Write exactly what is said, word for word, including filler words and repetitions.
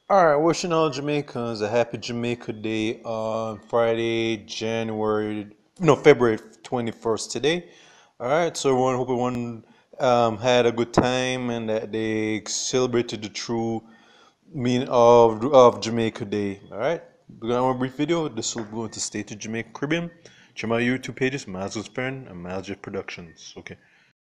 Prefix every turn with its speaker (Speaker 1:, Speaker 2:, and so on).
Speaker 1: All right, wishing all Jamaicans a happy Jamaica Day on Friday, January, no, February twenty-first today. All right, so everyone, hope everyone um, had a good time and that they celebrated the true meaning of of Jamaica Day. All right, we're gonna have a brief video. This will go into State of Jamaica Caribbean. Check my YouTube pages, Miles Parent and Miles Productions. Okay.